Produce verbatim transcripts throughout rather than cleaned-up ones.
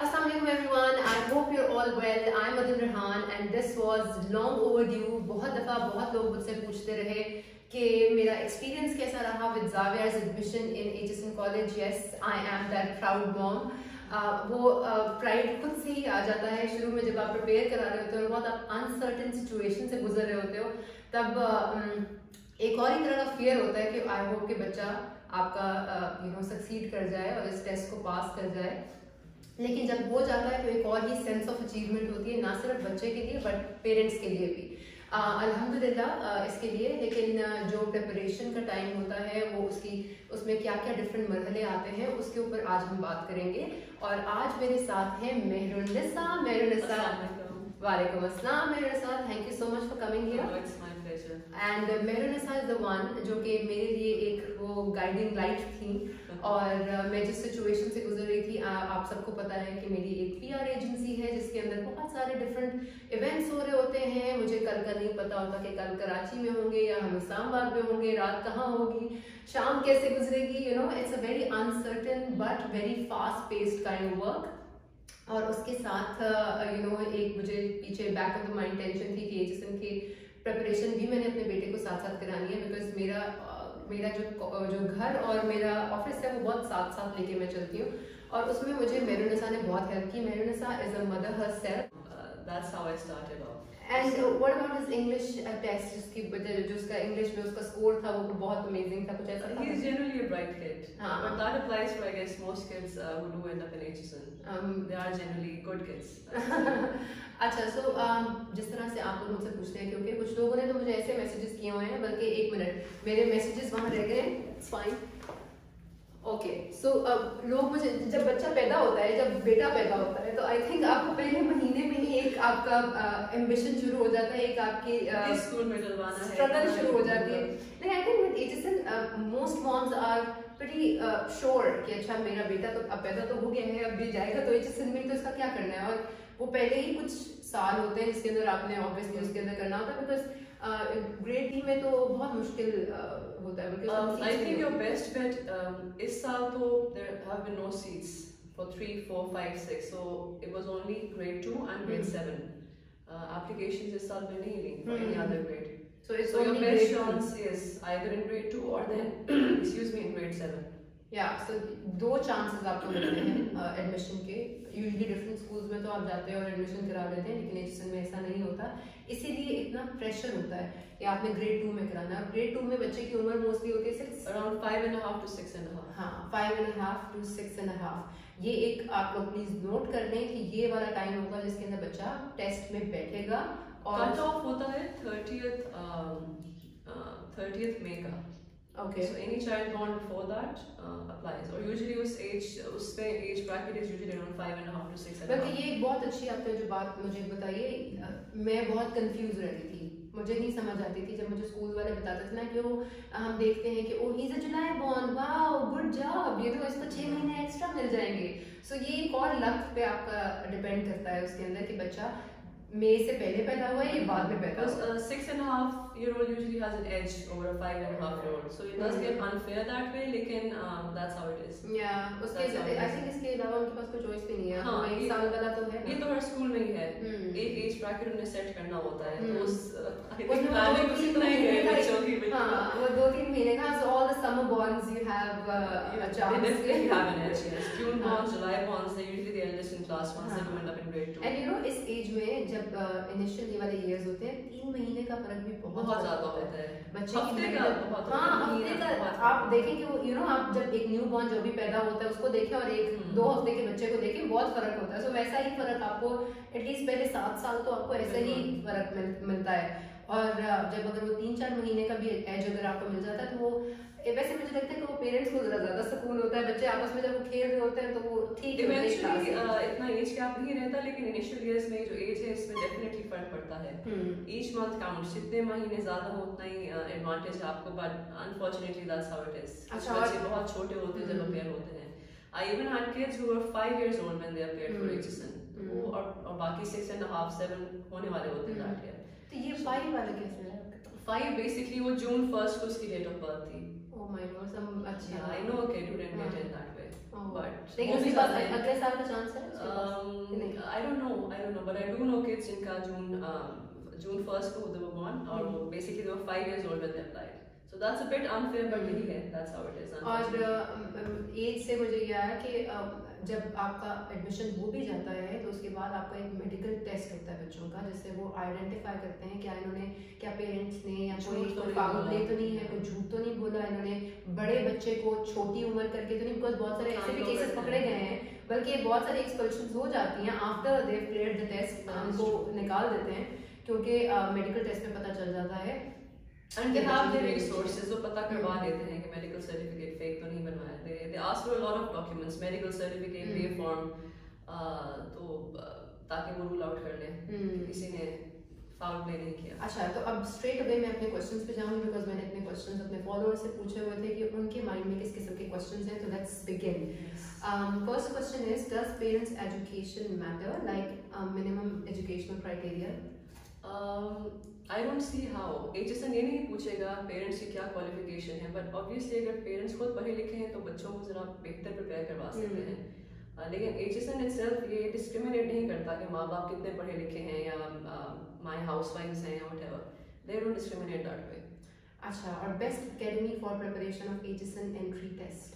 Assalamualaikum everyone. I hope you're all well. I'm Adil Rehan and this was long overdue. बहुत दफ़ा बहुत लोग मुझसे पूछते रहे कि मेरा एक्सपीरियंस कैसा रहा with Zavia's admission in Aitchison College. Yes, I am that proud mom. Uh, वो प्राइड uh, खुद से ही आ जाता है शुरू में जब आप प्रिपेयर करा रहे होते हो और बहुत आप अनसर्टेन सिचुएशन से गुजर रहे होते हो तब uh, एक और ही तरह का फियर होता है कि आई होप कि बच्चा आपका यू नो सक्सीड कर जाए और इस टेस्ट को पास कर जाए। लेकिन जब हो जाता है तो एक और ही सेंस ऑफ अचीवमेंट होती है, ना सिर्फ बच्चे के लिए बट पेरेंट्स के लिए भी। अल्हम्दुलिल्लाह इसके लिए। लेकिन जो प्रिपरेशन का टाइम होता है वो उसकी उसमें क्या क्या डिफरेंट मरहले आते हैं उसके ऊपर आज हम बात करेंगे। और आज मेरे साथ है मेहरुन्निसा। मेहरुन्निसा, वालेकुम अस्सलाम Mehrunnisa, thank you so much for coming here. And Mehrunnisa is the one जो कि मेरे लिए एक वो गाइडिंग लाइट थी। और uh, मैं जिस सिचुएशन से गुजर रही थी, आ, आप सबको पता है कि मेरी एक पीआर एजेंसी है जिसके अंदर बहुत सारे डिफरेंट इवेंट्स हो रहे होते हैं। मुझे कल का नहीं पता होता कि कल कराची में होंगे या हम इस्लामाबाद में होंगे, रात कहाँ होगी, शाम कैसे गुजरेगी। You know it's a very uncertain but very fast paced kind work. और उसके साथ यू नो एक मुझे पीछे back of the mind tension थी कि एचएसएन की प्रिपरेशन भी मैंने अपने बेटे को साथ साथ करानी है, बिकॉज मेरा मेरा जो जो घर और मेरा ऑफिस है वो बहुत साथ साथ लेके मैं चलती हूँ। और उसमें मुझे मेहरुन्निसा ने बहुत हेल्प की। Mehrunnisa is a mother herself. That's how I started off. And uh, what about his English uh, test? जिसकी जो उसका इंग्लिश में उसका स्कोर था वो बहुत अमेजिंग था, कुछ ऐसा था? He is generally a bright kid, हाँ, but that applies for I guess most kids uh, who do end up in Aitchison. Um, they are generally good kids. अच्छा, सो so, um, जिस तरह से आप लोग मुझसे पूछते हैं, क्योंकि कुछ लोगों ने तो मुझे ऐसे मैसेजेस किए हुए हैं, बल्कि एक मिनट मेरे मैसेजेस वहाँ रह गए। It's fine. ओके, सो लोग मुझे जब बच्चा पैदा होता है, जब बेटा पैदा होता है, तो आई थिंक आपको पहले महीने में ही एक आपका एम्बिशन uh, शुरू हो जाता है, एक आपकी स्कूल में डलवाना है, स्ट्रगल शुरू हो जाती है। लेकिन I think with HSN most moms are pretty sure कि अच्छा मेरा बेटा तो अब पैदा तो हो गया है, अब भी जाएगा तो एचएसएन में, तो इसका क्या करना है। और वो पहले ही कुछ साल होते हैं जिसके अंदर आपने ऑब्वियसली उसके अंदर करना होता है, बिकॉज ग्रेड डी में तो बहुत मुश्किल uh, होता है। I think your best bet इस साल तो there have been no seats for three four five six, so it was only grade two and grade seven applications इस साल में नहीं ली for any other grade. So it's so your only best chance is either in grade two or then excuse me in grade seven. Yeah, so दो chances आपको मिलते हैं admission के। यूजुअली डिफरेंट स्कूल्स में तो आप जाते हैं और एडमिशन करा लेते हैं, लेकिन एचएसएन में ऐसा नहीं होता। इसीलिए इतना प्रेशर होता है कि आपने ग्रेड टू में कराना है। ग्रेड टू में बच्चे की उम्र मोस्टली होती है six around five and half to six and half. हाँ, five and half to six and half. ये एक आप लोग प्लीज नोट कर लें कि ये वाला टाइम होगा जिसके अंदर बच्चा टेस्ट में बैठेगा। और कट ऑफ होता है थर्टियथ थर्टियथ मई का। Okay. So any child born before that uh, applies, or usually उस age उस पे age bracket is usually around five and a half to six and a half. बल्कि ये एक बहुत अच्छी आपने जो बात मुझे बताई, मैं बहुत कंफ्यूज रहती थी, मुझे नहीं समझ आती थी जब मुझे स्कूल वाले बताते थे ना कि वो हम देखते हैं कि oh he is a July born, wow good job, ये तो इसको छह महीने एक्स्ट्रा मिल जाएंगे। सो so ये एक और लक पे आपका डिपेंड करता है उसके अंदर कि बच्चा मई से पहले पैदा हुआ है या बाद में पैदा हुआ है। Six and half year old usually has an edge over a five and a half year old, so it does get unfair that way, लेकिन um, that's how it is. Yeah, उसके I think इसके अलावा उनके पास कोई choice भी नहीं है। हाँ, एक साल वाला तो है, ये तो हर स्कूल में ही है, एक एज ब्रैकेट उन्हें सेट करना होता है, तो उस प्लानिंग कुछ इतना ही है बच्चों की। हाँ, वो दो तीन महीने का। So all the summer bonds you have a chance. They definitely have an edge, yes. June bonds, July bonds, they're usually the eldest in class once they end up in grade two. And you know इस age में जब initial ये वाले years होते हैं, तीन महीने का फर्क भी बहुत बहुत ज्यादा होता है बच्चे हफ्ते की का बहुत। हाँ, हफ्ते का आप देखें कि वो यू नो आप जब एक न्यू बॉर्न जो भी पैदा होता है उसको देखें और एक दो हफ्ते के बच्चे को देखें, बहुत फर्क होता है। सो वैसा ही फर्क आपको एटलीस्ट पहले सात साल तो आपको ऐसा ही फर्क मिल, मिलता है। और जब अगर वो तीन चार महीने का भी एज अगर आपको मिल जाता है तो वो वैसे मुझे लगता है कि वो पेरेंट्स को जरा ज्यादा सुकून होता है, बच्चे आपस में जब वो खेल रहे होते हैं तो वो ठीक है। इवेंचुअली इतना एज गैप नहीं रहता, लेकिन इनिशियल इयर्स में जो एज है इसमें डेफिनेटली फर्क पड़ता है। ईच मंथ काउंट्स, जितने महीने ज्यादा हो उतना ही एडवांटेज है आपको, but unfortunately that's how it is. अच्छा, बच्चे बहुत छोटे होते हैं जब अपेयर होते हैं। I even had kids who were five years old when they appeared for HSN, वो और और बाकी six and a half seven होने वाले होते हैं that year। तो ये फाइव वाला कैसे है? फाइव बेसिकली वो जून फर्स्ट को उसकी डेट ऑफ बर्थ थी। Oh my God, some अच्छा। Yeah, I know a kid who didn't get in that way. But लेकिन उसके बाद अगले साल का चांस है? I don't know, I don't know, but I do know kids जिनका जून जून फर्स्ट को they were born और वो basically they were five years old when they applied. So that's a bit unfair, but यही है, that's how it is. और age से मुझे ये आया कि जब आपका एडमिशन हो भी जाता है तो उसके बाद आपका एक मेडिकल टेस्ट होता है बच्चों का, जिससे वो आइडेंटिफाई करते हैं क्या इन्होंने, क्या पेरेंट्स ने या कोई फाउल प्ले तो नहीं है, कोई झूठ तो नहीं बोला, इन्होंने बड़े बच्चे को छोटी उम्र करके तो नहीं, बिकॉज बहुत सारे ऐसे भी केसेस पकड़े गए हैं, बल्कि बहुत सारी एक्सपल्शंस हो जाती हैं after they cleared the test, उनको निकाल देते हैं क्योंकि मेडिकल टेस्ट में पता चल जाता है। And they have their resources, वो पता करवा लेते हैं कि medical certificate fake तो नहीं बनवाया। They they ask for a lot of documents, medical certificate, pay form, तो ताकि वो rule out कर लें कि किसी ने foul play नहीं किया। अच्छा, तो अब straight away मैं अपने questions पे जाऊँगी because मैंने अपने questions अपने followers से पूछे हुए थे कि उनके mind में किस किस्म के questions हैं, तो let's begin. Um, first question is, does parents' education matter, like um, minimum educational criteria? Um, I don't see how. H S N ये नहीं पूछेगा पेरेंट्स की क्या क्वालिफिकेशन है, बट ऑब्वियसली अगर पेरेंट्स खुद पढ़े लिखे हैं तो बच्चों को जरा बेहतर प्रिपेयर करवा सकते हैं। uh, लेकिन H S N itself ये डिस्क्रिमिनेट नहीं करता कि माँ बाप कितने पढ़े लिखे हैं या माय हाउसवाइफ्स हैं या whatever, they don't discriminate that way. अच्छा, और best academy for preparation of H S N entry test?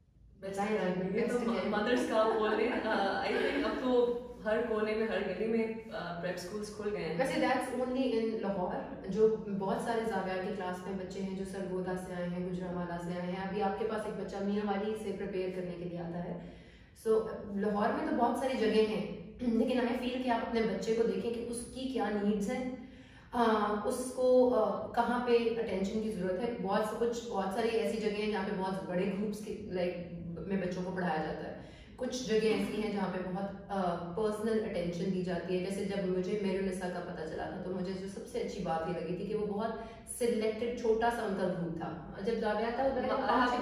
Best तो मदर्स का बोल रहे हैं। आई थिंक अब तो हर कोने में, हर गली में प्रेप स्कूल्स खुल गए हैं। वैसे दैट्स ओनली इन लाहौर, जो बहुत सारे जाविया की क्लास में बच्चे हैं जो सरगोदा से आए हैं, गुजरावाला से आए हैं। अभी आपके पास एक बच्चा मियाँ वाली से प्रिपेयर करने के लिए आता है। सो so, लाहौर में तो बहुत सारी जगह हैं, लेकिन आई फील कि आप अपने बच्चे को देखें कि उसकी क्या नीड्स हैं, हाँ, उसको कहाँ पे अटेंशन की ज़रूरत है। बहुत कुछ बहुत सारी ऐसी जगह हैं जहाँ पे बहुत बड़े ग्रुप्स के लाइक में बच्चों को पढ़ाया जाता है, कुछ जगह ऐसी हैं जहाँ पे बहुत पर्सनल अटेंशन दी जाती है। जैसे जब मुझे मेरुनिसा का पता चला था तो मुझे जो सबसे अच्छी बात ये लगी थी कि वो बहुत सिलेक्टेड छोटा सा उनका ग्रुप था। जब जाविया था उधर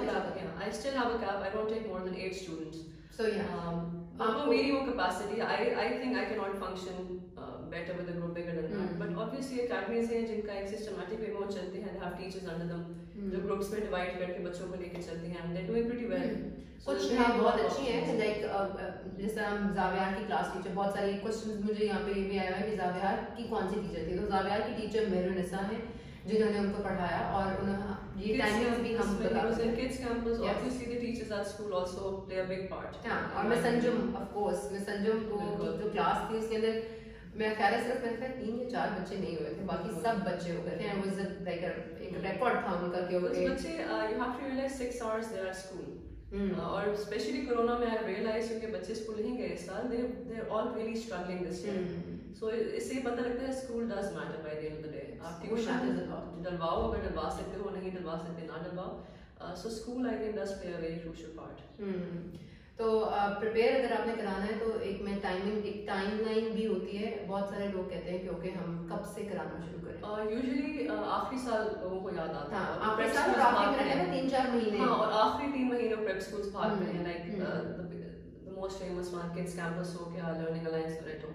I still have a cap. I don't take more than eight students. So yeah. Um, आपको मेरी वो capacity, I I think I cannot function uh, better with a group bigger than that. Mm-hmm. But obviously academies हैं जिनका एक systematic way में चलते हैं, they have teachers under them, mm-hmm. जो groups में divide करके बच्चों को लेके चलती हैं, and they're doing pretty well. Mm-hmm. कुछ हाँ बहुत अच्छी है, लाइक जैसे हम जावियार की क्लास टीचर, बहुत सारे क्वेश्चन मुझे यहाँ पे भी आया है कि जावियार की कौन सी टीचर थी, तो जावियार की टीचर मेरुनिसा है जिन्होंने उनको पढ़ाया और उन्होंने ये टाइमिंग्स भी हम बताते हैं। Kids Campus obviously the teachers at school also play a big part. हाँ, और मैं संजुम of course मैं संजुम को जो क्लास थी उसके अंदर मैं ख्याल सिर्फ मेरे ख्याल तीन या चार बच्चे नहीं हुए थे, बाकी सब बच्चे हो गए थे। it was like एक रिकॉर्ड था उनका कि ओके बच्चे you have to realize six hours they are at school. और स्पेशली कोरोना में आई रियलाइज क्योंकि बच्चे स्कूल नहीं गए इस साल, they they are all really struggling this year. So इससे पता लगता है school does matter by the end of the day. आप ट्यूशन डलवाओ, अगर डलवा सकते हो, नहीं डलवा सकते ना डलवाओ। So school I think does play a very crucial part. तो प्रिपेयर uh, अगर आपने कराना है तो एक में टाइमिंग, एक टाइमलाइन भी होती है। बहुत सारे लोग कहते हैं कि ओके हम कब से कराना शुरू करें। यूजुअली uh, uh, आखिरी साल लोगों को याद आता है, हाँ, आखिरी साल और आखिरी में तीन चार महीने, हाँ, और आखिरी तीन महीने प्रेप स्कूल्स भागते हैं, like the most famous one Kids Campus हो गया, Learning Alliance Loreto.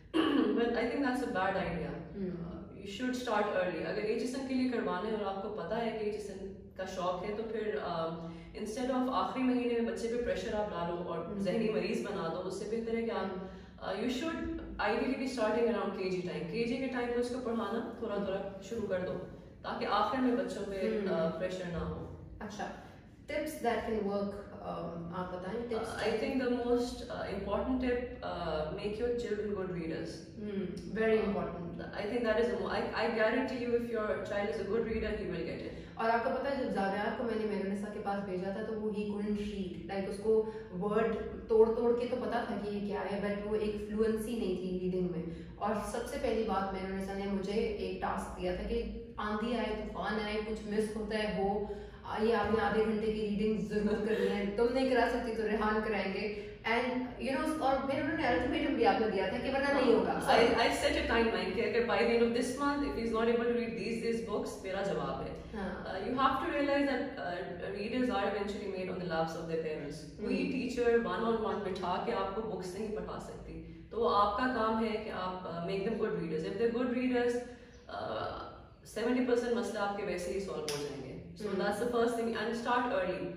But I think that's a bad idea. You should start early. अगर H S N के लिए करवाने और आपको पता है कि H S N का शौक है तो फिर इंस्टेड ऑफ आखिरी महीने में बच्चे पे प्रेशर आप डालो और जहनी मरीज बना दो, उससे बेहतर है कि आप you should ideally be starting around KG time. KG के टाइम पे उसको पढ़ाना थोड़ा थोड़ा शुरू कर दो ताकि आखिर में बच्चों पे प्रेशर ना हो। अच्छा, टिप्स दैट कैन वर्क, आप बताएं tips. I think the most important tip, make your children good readers. Very important. I think that is I guarantee you if your child is a good reader he will get it. और आपको पता है जब जावियार को मैंने मेरुनिसा के पास भेजा था तो वो ही कुडंट रीड, लाइक उसको वर्ड तोड़ तोड़ के तो पता था कि ये क्या है, बट वो एक फ्लुएंसी नहीं थी रीडिंग में। और सबसे पहली बात मेरुनिसा ने मुझे एक टास्क दिया था कि आंधी आए तूफान आए कुछ मिस होता है वो ये आपने आधे घंटे की रीडिंग जरूर करनी है, तुम नहीं करा सकती तो रेहान कराएंगे। एंड यू नो, और मेरे उन्होंने अल्टीमेटम भी आपने दिया था कि वरना नहीं होगा। I I set a timeline कि अगर by the end of this month if he is not able to read these these books मेरा जवाब है। uh, you have to realize that uh, readers are eventually made on the laps of their parents. कोई teacher one on one बिठा के आपको books नहीं पढ़ा सकती, तो आपका काम है कि आप uh, make them good readers. If they're good readers, uh, seventy percent मसले आपके वैसे ही सॉल्व हो जाएंगे। So that's the first thing, and start early.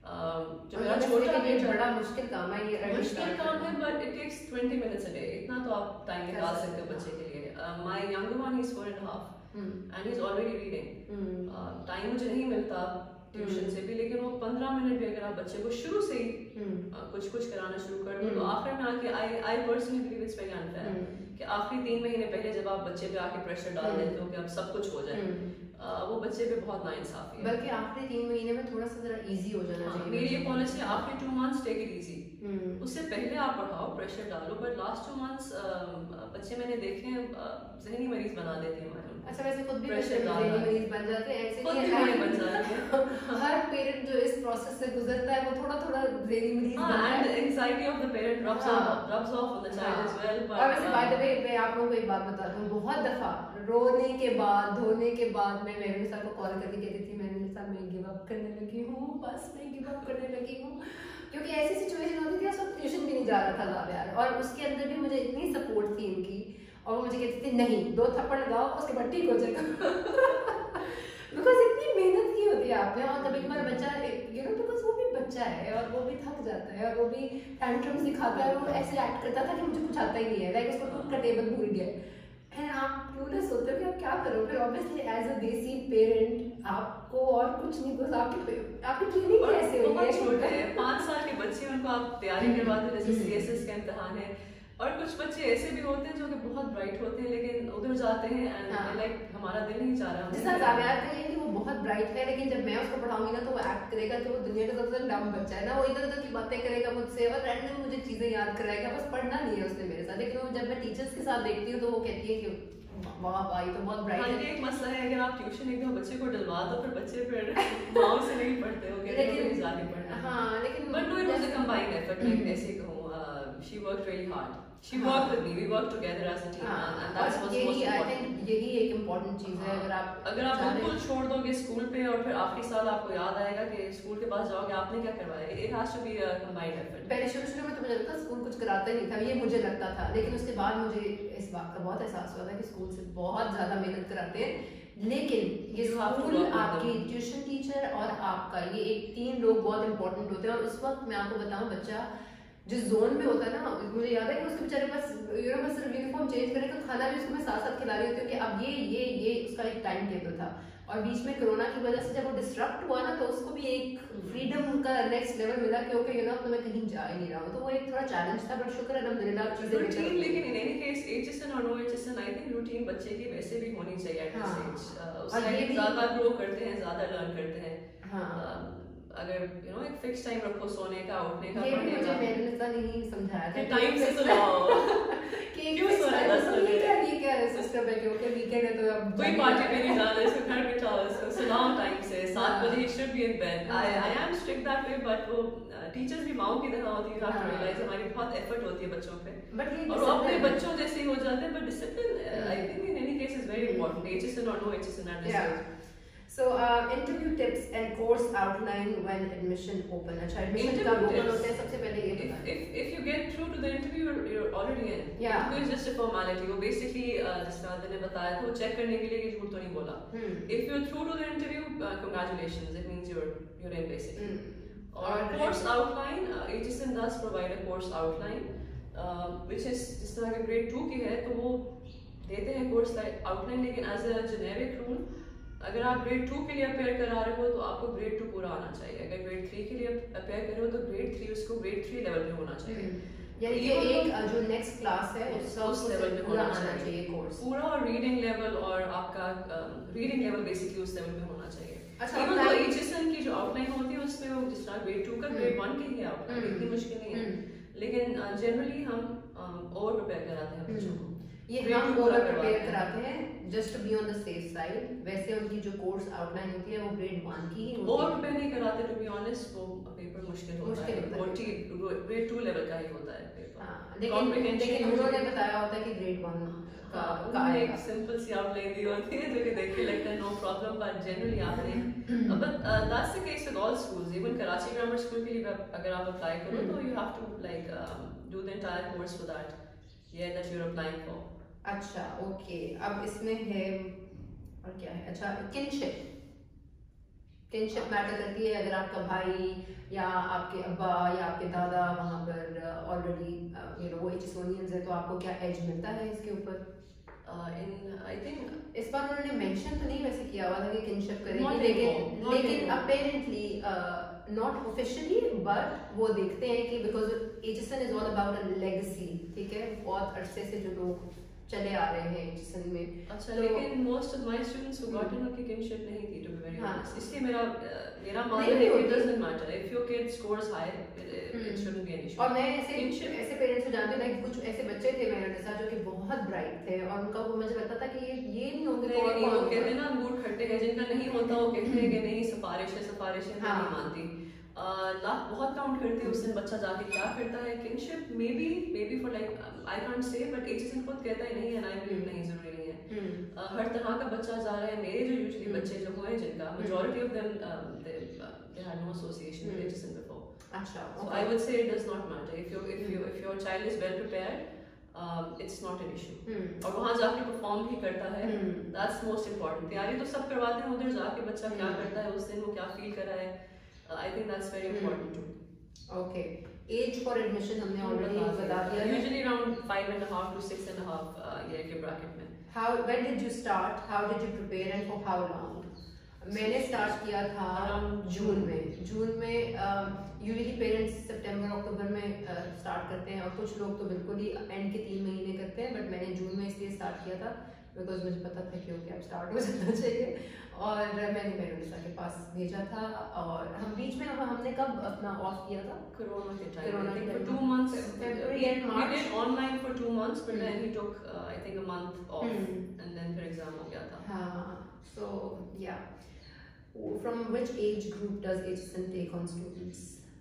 जो मेरा छोटा बेटा, बड़ा मुश्किल काम है ये, मुश्किल काम है, but it takes twenty minutes a day, इतना तो आप टाइम निकाल सकते हो बच्चे के लिए। My younger one is four and half and he is already reading. Time मुझे नहीं मिलता ट्यूशन से भी, लेकिन वो पंद्रह मिनट भी अगर आप बच्चे को शुरू से ही uh, कुछ कुछ कराना शुरू कर दो, तो आखिर में आके I I personally believe it's very unfair कि आखिरी तीन महीने पहले जब आप बच्चे पे आके प्रेशर डाल देते हो कि अब सब कुछ हो जाए, uh, वो बच्चे पे बहुत नाइंसाफी है। बल्कि आखिरी तीन महीने में थोड़ा सा जरा इजी हो जाना चाहिए। मेरी ये पॉलिसी है, आखिरी two months take it easy, उससे पहले आप पढ़ाओ, प्रेशर डालो, बट लास्ट टू मंथ्स बच्चे मैंने देखे हैं जहनी मरीज बना देते हैं। अच्छा, वैसे खुद भी प्रेशर जहनी मरीज बन जाते हैं, ऐसे नहीं बन जाते हैं। हर पेरेंट जो इस प्रोसेस से गुजरता है वो थोड़ा थोड़ा जहनी मरीज बनता है, and anxiety of the parent rubs off rubs off on the child as well. और वैसे बाय द वे मैं आप लोगों को एक बात बता दूं, बहुत दफा रोने के बाद, धोने के बाद मैं मेरे साथ को कॉल करके कहती थी, मैंने साथ में गिव अप करने लगी हूँ, बस मैं गिव अप करने लगी हूँ, क्योंकि ऐसी सिचुएशन होती थी, सब ट्यूशन भी नहीं जा रहा था यार, और उसके अंदर भी मुझे इतनी सपोर्ट थी इनकी, और मुझे कहती थी नहीं, दो थप्पड़ लगाओ उसके बाद ठीक हो जाएगा। बिकॉज इतनी मेहनत की होती है आपने, और कभी कभार बच्चा यू नो बिकॉज वो भी बच्चा है और वो भी थक जाता है और वो भी टैंट्रम्स दिखाता है, वो ऐसे एक्ट करता था कि मुझे कुछ आता ही नहीं है, लाइक उसको कुक का टेबल भूल गया, एंड आप क्लूलेस होते हो कि आप क्या करो, फिर ऑब्वियसली एज अ देसी पेरेंट आपको और कुछ नहीं, बस आपकी आपकी ट्रेनिंग कैसे हुई है, छोटे हैं पाँच साल के बच्चे, उनको आप तैयारी करवाते हो, जैसे सीएसएस का इम्तिहान है, और कुछ बच्चे ऐसे भी होते हैं जो कि बहुत ब्राइट होते हैं लेकिन उधर जाते हैं एंड लाइक हमारा दिल नहीं चाह रहा। जैसा जावेद कहिए कि वो बहुत ब्राइट है, लेकिन जब मैं उसको पढ़ाऊंगी ना तो वो एक्ट करेगा कि वो दुनिया का सबसे डम बच्चा है ना, वो इधर उधर की बातें करेगा मुझसे और रैंडम मुझे चीजें याद कराएगा, बस पढ़ना नहीं है उसने मेरे साथ। लेकिन वो जब मैं टीचर्स के साथ देखती हूँ तो वो कहती है कि वाह भाई तो बहुत ब्राइट है। एक मसला है, अगर आप ट्यूशन एक दो बच्चे को डलवा दो फिर बच्चे फिर माँ से नहीं पढ़ते हो, लेकिन जाके पढ़ना। हाँ, लेकिन but no, it was a combined effort, like ऐसे कहूँ, she worked really hard. She worked with me. We worked together as a team, and, and that's what's most important. यही एक important चीज है। अगर आप अगर आप बिल्कुल छोड़ दोगे स्कूल पे और फिर आखिरी साल आपको याद आएगा कि स्कूल के पास जाओगे आपने क्या करवाया, it has to be a combined effort. पहले शुरू शुरू में तो मुझे लगता स्कूल कुछ कराता ही नहीं था, ये मुझे लगता था, लेकिन उसके बाद मुझे इस बात का बहुत एहसास हुआ था कि स्कूल से बहुत ज्यादा मेहनत कराते हैं, लेकिन ये स्कूल, आपकी ट्यूशन टीचर और आपका, ये एक तीन लोग बहुत इंपॉर्टेंट होते हैं। और उस वक्त मैं आपको बताऊं, बच्चा जिस जोन में होता है ना, मुझे याद है कि उसके बेचारे पास यू नो मैं सिर्फ यूनिफॉर्म चेंज करने का खाना भी उसको मैं साथ साथ खिला रही होती हूँ कि अब ये ये ये उसका एक टाइम टेबल था। और बीच में कोरोना की वजह से जब वो डिस्टर्ब हुआ ना, तो उसको भी एक फ्रीडम का नेक्स्ट लेवल मिला कि ओके यू नो तो मैं कहीं जा ही नहीं रहा हूँ, तो वो एक थोड़ा चैलेंज था, बट शुक्र अल्हम्दुलिल्लाह चीजें रूटीन। लेकिन इन एनी केस एचएसएन और no HSN, I think routine बच्चे की वैसे भी होनी चाहिए एट दिस एज, उससे ज्यादा ग्रो करते हैं, ज्यादा लर्न करते हैं। हाँ, अगर यू नो एक फिक्स टाइम रखो सोने का, उठने का, पढ़ने का, मुझे मैंने नहीं समझाया था टाइम से सुलाओ कि क्यों सोना दस बजे, ये क्या है सिस्टम है कि ओके वीकेंड है तो अब कोई पार्टी पे नहीं जाना, इसको घर बिठाओ, इसको सुलाओ टाइम से, सात बजे he should be in bed. I I am strict that way, but वो टीचर्स भी माओ की तरह होती है, यू हैव टू रियलाइज हमारी बहुत एफर्ट होती है बच्चों पे, और वो अपने बच्चों जैसे ही हो जाते हैं, but discipline I think in any case is very important, HSN और no HSN at this age. So uh, interview tips and course outline when admission open. अच्छा admission कब open होता है सबसे पहले ये बता। If if if you get through to the interview, you're, you're already in. Yeah. Interview is just a formality. वो basically जिस तरह मैंने बताया था, वो check करने के लिए कि झूठ तो नहीं बोला। Hmm. If you're through to the interview, uh, congratulations. It means you're you're in basically. Hmm. और course outline, uh, H S N does provide a course outline, uh, which is जिस तरह के grade two की है तो वो देते हैं course outline, लेकिन as a generic rule अगर आप ग्रेड टू के लिए अपेयर करा रहे हो तो आपको ग्रेड टू पूरा आना चाहिए, अगर ग्रेड थ्री के लिए अपेयर कर रहे हो तो ग्रेड थ्री उसको ग्रेड थ्री लेवल पे होना चाहिए, यानी कि एक जो नेक्स्ट क्लास है उसका उस लेवल पे होना चाहिए कोर्स पूरा, और रीडिंग लेवल और आपका रीडिंग लेवल बेसिकली उस लेवल पे होना चाहिए। अच्छा, तो एचएसएन की जो आउटलाइन होती है उसमें वो जिस तरह ग्रेड टू का ग्रेड वन की ही आउटलाइन, इतनी मुश्किल नहीं है, लेकिन जनरली हम ओवर प्रिपेयर कराते हैं बच्चों को, ये हम ओवर प्रिपेयर कराते हैं just to be on the safe side. वैसे उनकी जो कोर्स आउटलाइन होती है वो ग्रेड वन की ही होती है, ओवर प्रिपेयर नहीं कराते टू बी ऑनेस्ट, वो पेपर मुश्किल होता है, वो ग्रेड टू लेवल का ही होता है पेपर। हां, लेकिन लेकिन उन्होंने बताया होता है कि ग्रेड वन का का एक सिंपल सी आउटलाइन दी होती है जो कि देख के लगता है नो प्रॉब्लम, बट जनरली आपने but that's the case with all schools, even Karachi Grammar School के लिए अगर आप अप्लाई करो तो you have to like do the entire course for that year that you are applying for. अच्छा okay, अब इसमें है और क्या है, अच्छा किनशिप किनशिप मैटर करती है अगर आपका भाई या आपके अब्बा या आपके दादा वहाँ पर ऑलरेडी यू नो वो एजिसोनियंस है, तो आपको क्या एज मिलता है इसके ऊपर? इन आई थिंक इस बार उन्होंने मेंशन तो नहीं वैसे किया हुआ था कि किनशिप करेगी, Not लेकिन anymore, not लेकिन anymore. Apparently not officially but वो देखते हैं कि because Aitchison is all about a legacy, ठीक है, बहुत अरसे से जो लोग चले आ रहे हैं एजिसन में। अच्छा, तो- लेकिन most of my students who got उनकी किनशिप नहीं थी, टू बी वेरी हाँ। ऑनेस्ट। इसलिए मेरा मेरा नहीं, मानना है नहीं कि होती। It doesn't matter if your kid scores high, it shouldn't be an issue. और मैं ऐसे Kinship- ऐसे पेरेंट्स को जानती हूँ, लाइक कुछ ऐसे बच्चे थे मेरे साथ जो कि बहुत ब्राइट थे और उनका वो मुझे लगता था कि ये ये नहीं होंगे तो नहीं और नहीं, कौन वो होगा? कहते हैं ना अंगूर खट्टे हैं, जिनका नहीं होता वो कहते हैं कि नहीं सिफारिश है, सिफारिश है, मैं हाँ। नहीं मानती। लाख बहुत काउंट करती है उस दिन बच्चा जाके क्या करता है। Kinship may be may be for like I can't say, but Aitchison खुद कहता है नहीं है, ना आई बिलीव नहीं जरूरी नहीं है। हम्म, Uh, हर तरह का बच्चा जा रहा है। मेरे जो यूजुअली बच्चे जो हुए जिनका majority of them um, they, uh, they had no association with ageism before, अच्छा, so I would say it does not matter if you if you if your child is well prepared, um, it's not an issue। हम्म, और वहाँ जाके perform भी करता है, हम्म, that's most important। तैयारी तो सब करवाते हैं, उधर जाके बच्चा क्या हम्म। करता है उस दिन, वो क्या फील कर रहा है, uh, I think that's very important too। Okay. Age for admission हमने ऑलरेडी बता दिया है। Usually around five and a half to six and a half uh, year के bracket में। How when did you start? How did you prepare and for how long? मैंने start किया था Around जून में। जून में यूजुअली पेरेंट्स सितंबर अक्टूबर में start करते हैं और कुछ लोग तो बिल्कुल ही एंड के तीन महीने करते हैं, बट मैंने जून में इसलिए स्टार्ट किया था बिकॉज मुझे पता था कि ओके अब स्टार्ट हो जाना चाहिए। और मैंने मेरोनिसा के पास भेजा था और हम बीच में अब हमने कब अपना ऑफ किया था? Corona के time, Corona I think के for time. two months. February we, and March. we did online for two months, but Hmm. then he took uh, I think a month off, Hmm. and then फिर exam हो गया था। हाँ, so yeah. From which age group does Aitchison take on students?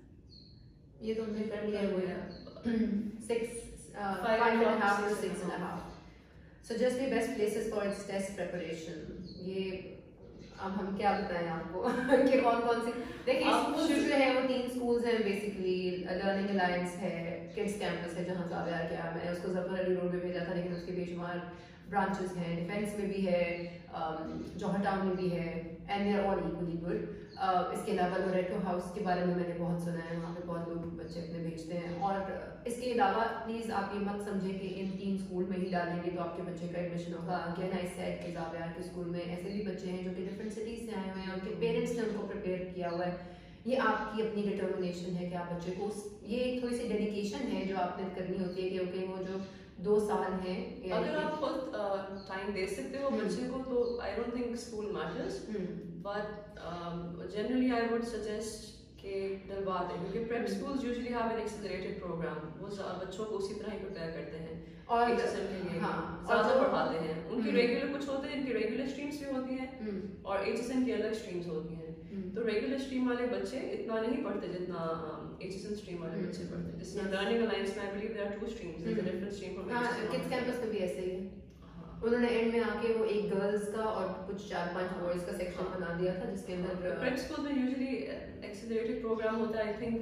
ये तो हमने कर लिया हुआ है। Six, uh, Five five and a and half to six six and and a a half. Suggest the best places for its test preparation. ये अब हम क्या बताएं आपको कि कौन कौन से देखिए आप स्कूल्स should- जो है वो तीन स्कूल्स हैं बेसिकली। लर्निंग अलायंस है, किड्स कैंपस है जहाँ जाविया क्या मैंने उसको जफर अली रोड में भेजा था, लेकिन उसके बेशुमार ब्रांचेस हैं, डिफेंस में भी है, जौहर टाउन में भी है, and they are all equally good. इसके अलावा लोरेटो हाउस के बारे में मैंने बहुत सुना है, वहाँ पे बहुत लोग बच्चे अपने भेजते हैं। और इसके अलावा प्लीज़ आप ये मत समझें कि इन तीन स्कूल में ही डालेंगे तो आपके बच्चे का एडमिशन होगा। अगेन आई सेड कि जाविया के स्कूल में ऐसे भी बच्चे हैं जो कि डिफरेंट सिटीज़ से आए हुए हैं, उनके पेरेंट्स ने उनको प्रिपेयर किया हुआ है। ये आपकी अपनी डिटर्मिनेशन है कि आप बच्चे को, ये एक थोड़ी सी डेडिकेशन है जो आपने करनी होती है कि ओके वो जो दो साल हैं अगर आप खुद टाइम दे सकते हो बच्चे को तो I don't think school matters, but generally I would suggest कि डलवा दें, क्योंकि prep schools usually have an accelerated program, वो बच्चों को उसी तरह ही प्रिपेयर करते हैं और एजुकेशन के लिए, हाँ, ज्यादा और पढ़ाते हैं। उनकी रेगुलर कुछ होते हैं, इनकी रेगुलर स्ट्रीम्स भी होती हैं हम्म, और एजुकेशन की अलग स्ट्रीम्स होती हैं। हम्म, तो रेगुलर स्ट्रीम वाले बच्चे इतना नहीं पढ़ते जितना एजुकेशन स्ट्रीम वाले हम्म, बच्चे पढ़ते हैं। जिसमें yes. लर्निंग अलायंस में I believe there are two streams, there is a different stream from हाँ, किड्स कैंपस में भी ऐसे ही है। हाँ। उन्होंने एंड में आके वो एक गर्ल्स का और कुछ चार पांच बॉयज का सेक्शन हाँ। बना दिया था जिसके अंदर प्रेप स्कूल में यूजुअली एक्सेलरेटेड प्रोग्राम होता है। I think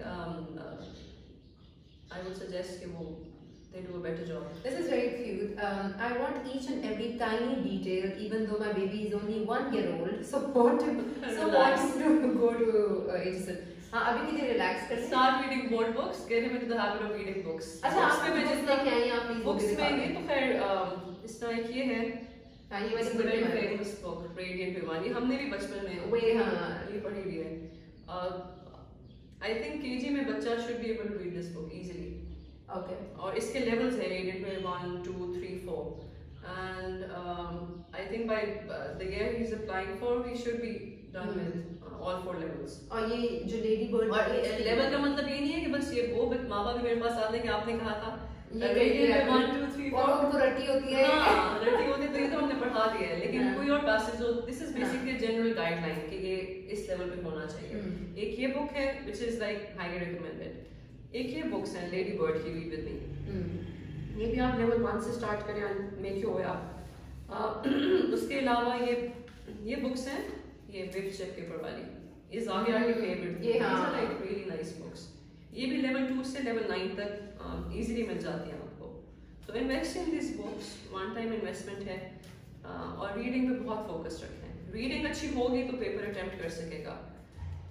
I would suggest कि वो they do a better job. This is very cute. Um, I want each and every tiny detail, even though my baby is only one year old. So want to, so want to go to uh, Aitchison. हाँ अभी के लिए relax कर Start reading board books. Get him into the habit of reading books. अच्छा Books आप में मैं books जितना लेके आई हैं आप प्लीज books में ये तो खैर um, इस तरह एक ये है, हाँ ये it's वाली a very बुक है famous book, Radiant Bhimani. हमने भी बचपन में वे हाँ ये पढ़ी हुई है। Uh, I think K G में बच्चा should be able to read this book easily. Okay और इसके लेवल्स है रेडियंट में one two three four and I think by the year he is applying for he should be done with all four levels. और ये जो lady bird और level का मतलब ये नहीं है कि बस ये वो माँ बाप भी मेरे पास आते हैं कि आपने कहा था ये रेडियंट में वन टू थ्री और फोर उनको रट्टी होती है हाँ रट्टी होती है तो ये तो हमने पढ़ा दिया है, लेकिन हाँ। कोई और पैसेज हो, this is basically general guideline कि ये इस लेवल पे होना चाहिए। हम्म। एक ये बुक है which is like highly recommended, एक ये बुक्स हैं लेडी बर्ड की रीड विद मी, ये भी आप लेवल वन से स्टार्ट करें and make your way up. उसके अलावा ये ये बुक्स हैं, ये विव चेक पेपर वाली, ये जाविया की फेवरेट, ये हाँ लाइक रियली नाइस बुक्स। ये भी लेवल टू से लेवल नाइन तक इजीली मिल जाती हैं आपको। तो invest in this books, one time investment है। uh, और रीडिंग पे बहुत फोकस रखें, रीडिंग अच्छी होगी तो पेपर अटेम्प्ट कर सकेगा।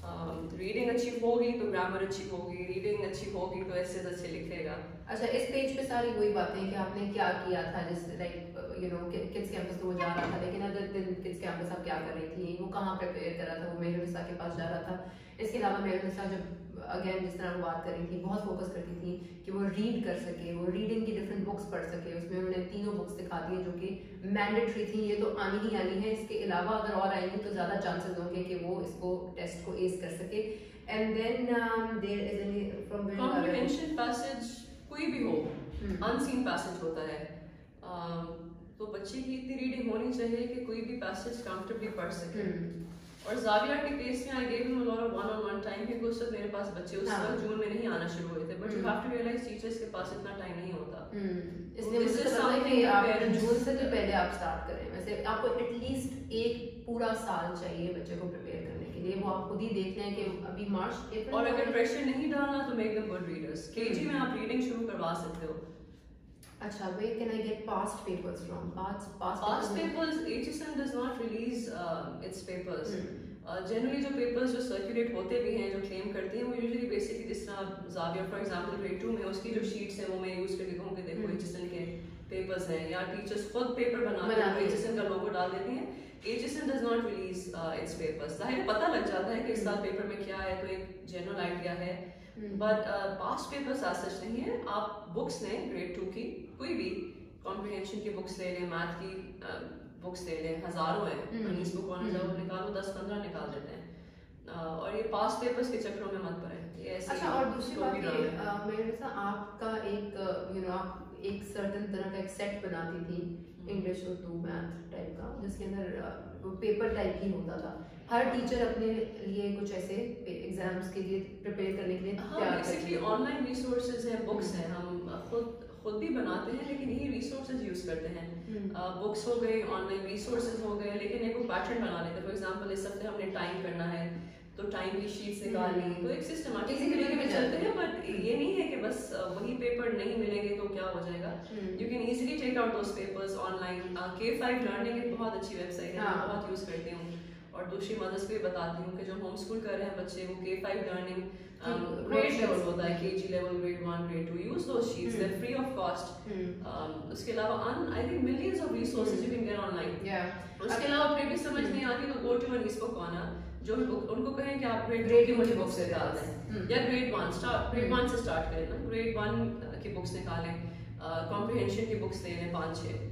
रीडिंग अच्छी होगी तो ग्रामर अच्छी होगी, रीडिंग अच्छी होगी तो ऐसे अच्छे लिखेगा। अच्छा, इस पेज पे सारी वही बातें कि आपने क्या किया था, जैसे like you know kids campus तो वो जा रहा था, लेकिन अदर दिन किड्स कैंपस आप क्या कर रही थी, वो कहाँ प्रिपेयर कर रहा था, वो मेहरुनिसा के पास जा रहा था। इसके अलावा मेहरुनिसा जब अगेन जिस तरह वो बात कर रही थी, बहुत फोकस करती थी कि वो रीड कर सके, वो रीडिंग की डिफरेंट बुक्स पढ़ सके। उसमें उन्होंने तीनों बुक्स दिखा दी जो कि मैंडेटरी थी, ये तो आनी ही आनी है, इसके अलावा अगर और आएंगी तो ज़्यादा चांसेस होंगे कि वो इसको टेस्ट को एस कर सके। And then there is any from comprehension passage कोई भी हो, अनसीन पैसेज होता है, um, तो बच्चे की इतनी रीडिंग होनी चाहिए कि कोई भी पैसेज कंफर्टेबली पढ़ सके। और ज़ाविया के केस में I gave him a lot of one on one time, क्योंकि उस वक्त मेरे पास बच्चे उस वक्त जून में नहीं आना शुरू हुए थे, but you have to realize teachers के पास इतना टाइम नहीं होता। इसलिए मुझे लगता है कि आप जून से तो पहले आप स्टार्ट करें। वैसे आपको एटलीस्ट एक पूरा साल चाहिए बच्चे को प्रिपेयर करने के लिए, वो आप खुद ही देख लें कि अभी मार्च अप्रैल। और अगर प्रेशर नहीं डालना तो make them good readers. KG में आप रीडिंग शुरू करवा सकते हो। अच्छा, where can I get past papers from? Past past, past papers, H S N does not release uh, its papers. Generally uh, जो पेपर्स जो सर्कुलेट होते भी हैं, जो क्लेम करते हैं, वो यूजुअली बेसिकली जिस तरह ज़ाविया फॉर एग्जांपल ग्रेड टू में उसकी जो शीट्स हैं वो मैं यूज़ करके कहूँ कि देखो H S N के पेपर्स हैं, या टीचर्स खुद पेपर बनाते हैं, H S N का लोगो डाल देती हैं। H S N does not release uh, its papers. जाहिर पता लग जाता है कि इस साल पेपर में क्या है, तो एक जनरल आइडिया है, बट पास्ट पेपर्स आज सच नहीं है। आप बुक्स लें ग्रेड टू की, कोई भी कॉम्प्रिहेंशन की बुक्स ले लें, मैथ की बुक्स ले लें, हजारों हैं, इस बुक ऑन जाओ निकालो, दस पंद्रह निकाल देते हैं, uh, और ये पास्ट पेपर्स के चक्करों में मत पड़े। ये ऐसे अच्छा, और दूसरी बात ये मेरे आपका एक यू नो आप एक सर्टेन तरह का एक सेट बनाती थी इंग्लिश उर्दू मैथ टाइप का, जिसके अंदर पेपर टाइप ही होता था। हर टीचर अपने लिए कुछ ऐसे एग्जाम्स के लिए प्रिपेयर करने के लिए तैयार करती है। ऑनलाइन रिसोर्सेज हैं, बुक्स हैं, हम खुद खुद भी बनाते हैं, लेकिन यही रिसोर्सेज यूज करते हैं। बुक्स हो गए, ऑनलाइन रिसोर्सेज हो गए, लेकिन एक पैटर्न बना लेते हैं। फॉर एग्जांपल इस हफ्ते हमने टाइम करना है तो टाइम की शीट्स निकालनी, तो एक सिस्टमैटिक तरीके में चलते हैं। बट ये नहीं है कि बस वही पेपर नहीं मिलेंगे तो क्या हो जाएगा। You can easily take out those papers online. K five learning एक बहुत अच्छी वेबसाइट है, मैं बहुत यूज करती हूँ, और दूसरी मदर्स को भी बताती हूँ कि जो होम स्कूल कर रहे हैं बच्चे, वो के फाइव लर्निंग ग्रेड लेवल होता है, KG level, grade one, grade two, use those sheets, they are free of cost. उसके अलावा I think millions of resources you can get online. उसके अलावा फिर भी समझ नहीं आती तो go to an espoke corner, जो उनको कहें कि आप ग्रेड ग्रेड की मुझे बुक्स निकाल दें, या grade one start grade one से स्टार्ट करें ना, ग्रेड वन की बुक्स निकालें, कॉम्प्रिहेंशन की बुक्स ले लें पाँच छः,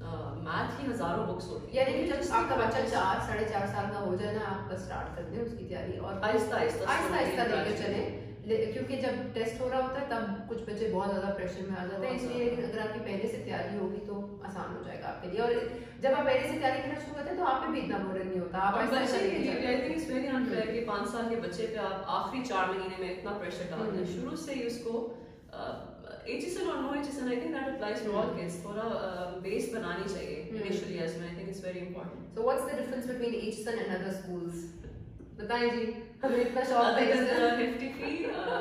मैथ की हजारों बुक्स होती है। यानी जब आपका बच्चा चार साढ़े चार साल का हो जाए ना, आप बस स्टार्ट कर दें उसकी तैयारी, और आहिस्ता आहिस्ता आहिस्ता आहिस्ता लेकर चलें, क्योंकि जब टेस्ट हो रहा होता है तब कुछ बच्चे बहुत ज्यादा प्रेशर में आ जाते हैं। इसलिए अगर आपकी पहले से तैयारी होगी तो आसान हो जाएगा आपके लिए, और जब आप पहले से तैयारी करना शुरू करते हैं तो आप पे भी इतना बर्डन नहीं होता। आप बच्चे के लिए I think it's very unfair कि पाँच साल के बच्चे पे आप आखिरी चार महीने में इतना प्रेशर डाल दें। शुरू से ही उसको H S N और no H S N, I think that applies to all kids, थोड़ा बेस बनानी चाहिए initially as well. I think it's very important. So what's the difference between H S N and other schools? बताएं जी, हमें इतना शौक है इसका। hefty fee,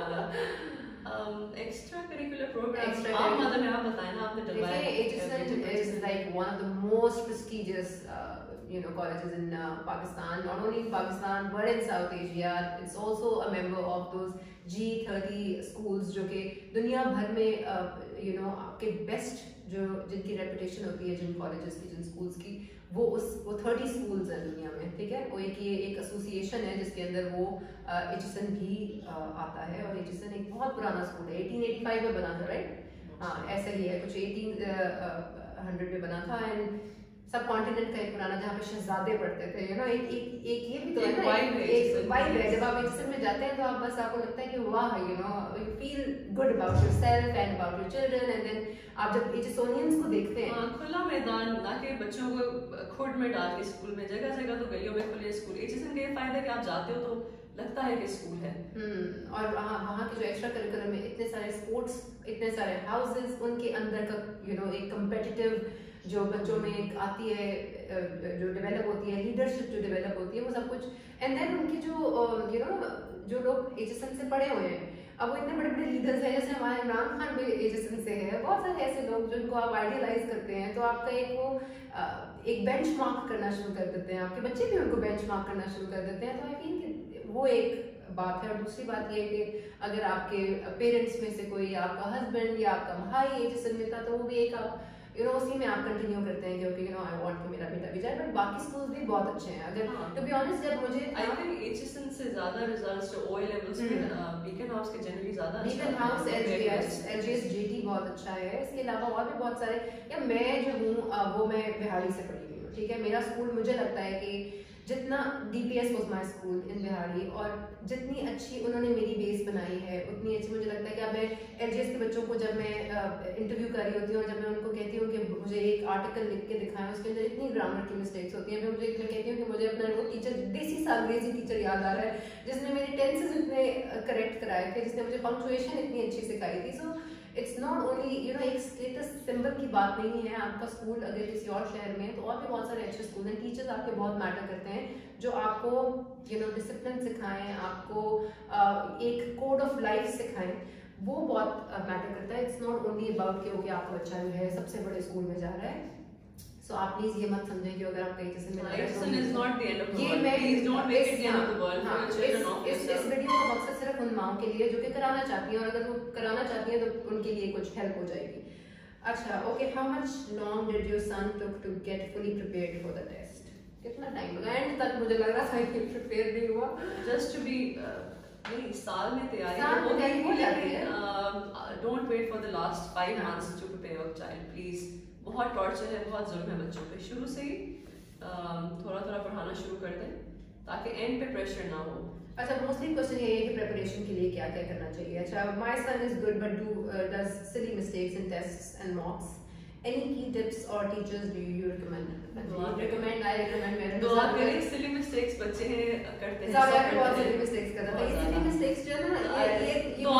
extra curricular programs, आप मदर में आप बताएं ना, आपने डलवाया। H S N is like one of the most prestigious uh, you know colleges in uh, Pakistan, not only in Pakistan but in South Asia. It's also a member of those G thirty schools जो कि दुनिया भर में uh, you know आपके best जो जिनकी reputation होती है, जिन colleges की, जिन schools की, वो उस वो थर्टी स्कूल्स हैं दुनिया में, ठीक है। वो एक ये एक एसोसिएशन है जिसके अंदर वो H S N भी uh, आता है, और H S N एक बहुत पुराना स्कूल है, एटीन एटी फाइव में बना था, राइट? हाँ, ऐसा ही है, कुछ एटीन हंड्रेड में बना था, एंड सब कॉन्टिनेंट का एक पुराना, जहाँ पे शहजादे पढ़ते थे, यू नो। एक एक एक ये भी तो है ना, एक वाइब है। जब आप H S N में जाते हैं तो आप बस आपको लगता है कि वाह, you know, you feel good about yourself and about your children, and then आप जब एचएसओनियंस को देखते हैं, खुला मैदान, ताकि बच्चों को खुद में डाल के स्कूल में, जगह जगह तो गलियों में खुले स्कूल। H S N का ये फायदा कि आप जाते हो तो लगता है कि स्कूल है। हम्म और वहाँ वहाँ के जो एक्स्ट्रा करिकुलम में इतने सारे स्पोर्ट्स, इतने सारे हाउसेस, उनके अंदर का यू नो एक कम्पिटिटिव जो बच्चों में एक आती है, जो डेवलप होती है, लीडरशिप जो डेवलप होती है, वो सब कुछ। एंड देन उनकी जो यू नो जो लोग H S N से पढ़े हुए हैं, अब वो इतने बड़े बड़े लीडर्स हैं, जैसे हमारे इमरान खान भी H S N से है, बहुत सारे ऐसे लोग जिनको आप आइडियलाइज करते हैं, तो आपका एक वो एक बेंच मार्क करना शुरू कर देते हैं, आपके बच्चे भी उनको बेंच मार्क करना शुरू कर देते हैं। तो आई फील वो एक बात है। और दूसरी बात ये है कि अगर आपके पेरेंट्स में से कोई, आपका हस्बैंड या आपका भाई एचएसएन में था, तो वो भी एक आप यू नो उसी में आप कंटिन्यू करते हैं क्योंकि यू नो आई वांट कि मेरा बेटा भी जाए। बट बाकी स्कूल्स भी बहुत अच्छे हैं। अगर टू बी ऑनेस्ट, जब मुझे आई थिंक एचएसएन से ज्यादा रिजल्ट्स जो ओ लेवल्स में बीकन हाउस के जनरली ज्यादा अच्छा Beaconhouse, LGS, LGS GT बहुत अच्छा है। इसके अलावा और भी बहुत सारे, या मैं जो हूँ वो मैं बिहारी से पढ़ी हुई हूँ, ठीक है। मेरा स्कूल, मुझे लगता है कि जितना DPS was my school in बिहारी, और जितनी अच्छी उन्होंने मेरी बेस बनाई है, उतनी अच्छी मुझे लगता है कि अब मैं एलजीएस के बच्चों को जब मैं इंटरव्यू कर रही होती हूँ और जब मैं उनको कहती हूँ कि मुझे एक आर्टिकल लिख के दिखाएं, उसके अंदर इतनी ग्रामर की मिस्टेक्स होती हैं। मैं मुझे मैं कहती हूँ कि मुझे अपना वो टीचर, देसी सा अंग्रेजी टीचर याद आ रहा है जिसने मेरे टेंसेस इतने करेक्ट कराए थे, जिसने मुझे पंक्चुएशन इतनी अच्छी सिखाई थी। So it's not only you know एक स्टेटस सिंबल की बात नहीं है। आपका स्कूल अगर किसी और शहर में है तो और भी बहुत सारे अच्छे स्कूल हैं। टीचर्स आपके बहुत मैटर करते हैं, जो आपको यू नो डिसिप्लिन सिखाएं, आपको uh, एक कोड ऑफ लाइफ सिखाएं, वो बहुत मैटर करता है। इट्स नॉट ओनली अबाउट कि ओके आपका बच्चा जो है सबसे बड़े स्कूल में जा रहा है। सो आप प्लीज ये मत समझें कि अगर आप कहीं जैसे में HSN is not the end of the ये वर्ल्ड, मैं please don't make it the end of the world for the children of इस इस वीडियो का मकसद सिर्फ उन माओं के लिए जो कि कराना चाहती हैं, और अगर वो कराना चाहती हैं तो उनके लिए कुछ हेल्प हो जाएगी। अच्छा, okay, how much long did your son took to get fully prepared for the test? कितना टाइम लगा? एंड तक मुझे लग रहा था कि प्रिपेयर नहीं हुआ, जस्ट टू बी नहीं, साल में तैयारी साल में तैयारी हो जाती है। Don't wait for the last five months to prepare your child please. बहुत टॉर्चर है, बहुत जुल्म है बच्चों पे। शुरू से ही थोड़ा थोड़ा पढ़ाना शुरू कर दें ताकि एंड पे प्रेशर ना हो। अच्छा, मोस्टली क्वेश्चन ये है कि प्रिपरेशन के लिए क्या क्या करना चाहिए। अच्छा, my son is good but do does silly mistakes in tests and mocks. Any key tips or teachers do you recommend? Recommend, I recommend मेरे दो मेरे silly mistakes बच्चे हैं करते हैं। ज़्यादा बहुत silly mistakes करता था। ये silly mistakes जो है ना, ये ये ये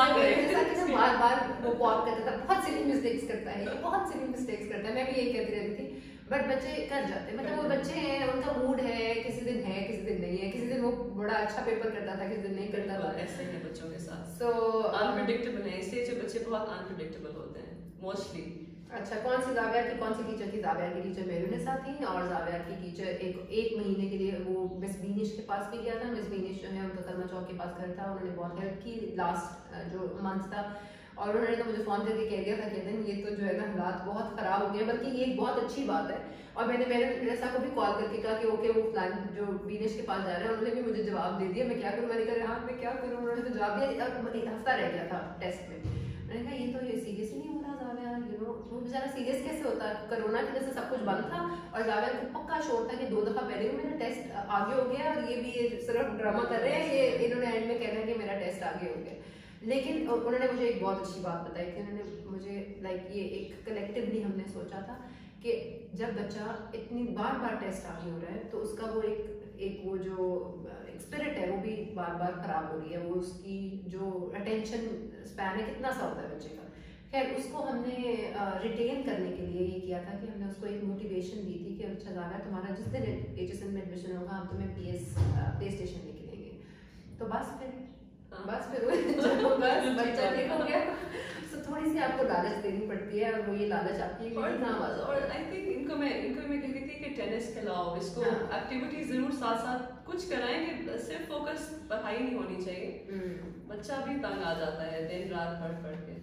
बार बार वो पॉप करता था, बहुत silly mistakes करता है, ये बहुत silly mistakes करता है। मैं भी यही कहती रहती थी, बट बच्चे कर जाते हैं। मतलब वो बच्चे हैं, उनका मूड है, किसी दिन है किसी दिन नहीं है। किसी दिन वो बड़ा अच्छा पेपर करता था, किसी दिन नहीं करता था। ऐसे ही बच्चों के साथ। So unpredictable है, इसलिए जो बच्चे बहुत unpredictable होते हैं मोस्टली। अच्छा, कौन सी जाविया की कौन सी टीचर थी? जाविया की टीचर मेरुनिसा थी, और जाविया की टीचर एक एक महीने के लिए वो मिस बीनिश के पास भी गया था। मिस बीनिश जो है उनका कलमा चौक के पास घर था, उन्होंने बहुत हेल्प की लास्ट जो मंथ था। और उन्होंने तो मुझे फोन करके कह दिया था कि दिन ये तो जो है ना हालात बहुत खराब हो गए, बल्कि ये एक बहुत अच्छी बात है। और मैंने मेरुनिसा को भी कॉल करके कहा कि ओके वो प्लान जो बीनिश के पास जा रहे हैं, उन्होंने भी मुझे जवाब दे दिया। मैं क्या करूँ? मैंने कहा हाँ मैं क्या करूँ? उन्होंने तो जवाब दिया। एक हफ्ता रह गया था टेस्ट में। मैंने कहा ये तो ये सीरियस नहीं हो रहा जाविया, यू नो वो बेचारा सीरियस कैसे होता है? कोरोना की वजह से सब कुछ बंद था और जाविया को पक्का शोर था कि दो दफा पहले भी मेरा टेस्ट आगे हो गया और ये भी ये सिर्फ ड्रामा कर रहे हैं, ये इन्होंने एंड में कह रहे हैं कि मेरा टेस्ट आगे हो गया। लेकिन उन्होंने मुझे एक बहुत अच्छी बात बताई थी। उन्होंने मुझे लाइक ये एक कलेक्टिवली हमने सोचा था कि जब बच्चा इतनी बार बार टेस्ट आगे हो रहा है तो उसका वो एक एक वो जो स्पिरिट है वो भी बार बार खराब हो रही है। वो उसकी जो अटेंशन स्पैन है कितना सा होता है बच्चे का। खैर उसको हमने रिटेन करने के लिए ये किया था कि हमने उसको एक मोटिवेशन दी थी कि अच्छा जाविया तुम्हारा जिस दिन एचएसएन में एडमिशन होगा हम तुम्हें पीएस प्ले स्टेशन लेके देंगे। तो बस फिर बस फिर वो बस बच्चा ठीक हो गया। तो थोड़ी सी आपको लालच देनी पड़ती है और वो ये लालच आपकी और आई थिंक इनको मैं इनको मैं कहती थी कि टेनिस खिलाओ, इसको एक्टिविटीज जरूर साथ साथ कुछ कराएं कि सिर्फ फोकस पढ़ाई नहीं होनी चाहिए। बच्चा भी तंग आ जाता है दिन रात पढ़ पढ़ के।